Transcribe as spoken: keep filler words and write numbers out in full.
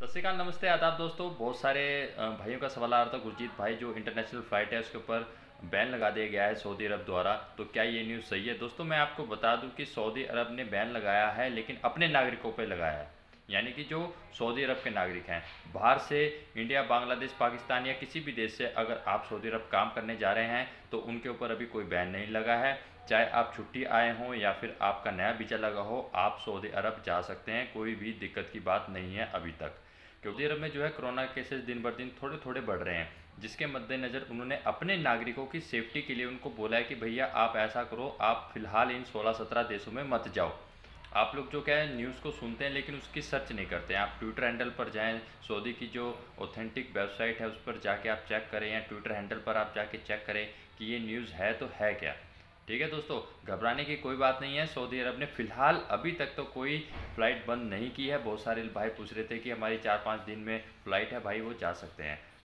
सत श्रीकाल, नमस्ते, आदाब दोस्तों। बहुत सारे अ, भाइयों का सवाल आ रहा था, गुरजीत भाई जो इंटरनेशनल फ़्लाइट है उसके ऊपर बैन लगा दिया गया है सऊदी अरब द्वारा, तो क्या ये न्यूज़ सही है? दोस्तों मैं आपको बता दूं कि सऊदी अरब ने बैन लगाया है लेकिन अपने नागरिकों पे लगाया है। यानी कि जो सऊदी अरब के नागरिक हैं, बाहर से इंडिया, बांग्लादेश, पाकिस्तान या किसी भी देश से अगर आप सऊदी अरब काम करने जा रहे हैं तो उनके ऊपर अभी कोई बैन नहीं लगा है। चाहे आप छुट्टी आए हों या फिर आपका नया वीज़ा लगा हो, आप सऊदी अरब जा सकते हैं, कोई भी दिक्कत की बात नहीं है अभी तक। सऊदी अरब में जो है कोरोना केसेस दिन बर दिन थोड़े थोड़े बढ़ रहे हैं, जिसके मद्देनज़र उन्होंने अपने नागरिकों की सेफ्टी के लिए उनको बोला है कि भैया आप ऐसा करो, आप फ़िलहाल इन सोलह सत्रह देशों में मत जाओ। आप लोग जो क्या है न्यूज़ को सुनते हैं लेकिन उसकी सर्च नहीं करते हैं। आप ट्विटर हैंडल पर जाएं, सऊदी की जो ऑथेंटिक वेबसाइट है उस पर जाके आप चेक करें, या ट्विटर हैंडल पर आप जाके चेक करें कि ये न्यूज़ है तो है क्या। ठीक है दोस्तों, घबराने की कोई बात नहीं है। सऊदी अरब ने फ़िलहाल अभी तक तो कोई फ़्लाइट बंद नहीं की है। बहुत सारे भाई पूछ रहे थे कि हमारी चार पाँच दिन में फ़्लाइट है, भाई वो जा सकते हैं।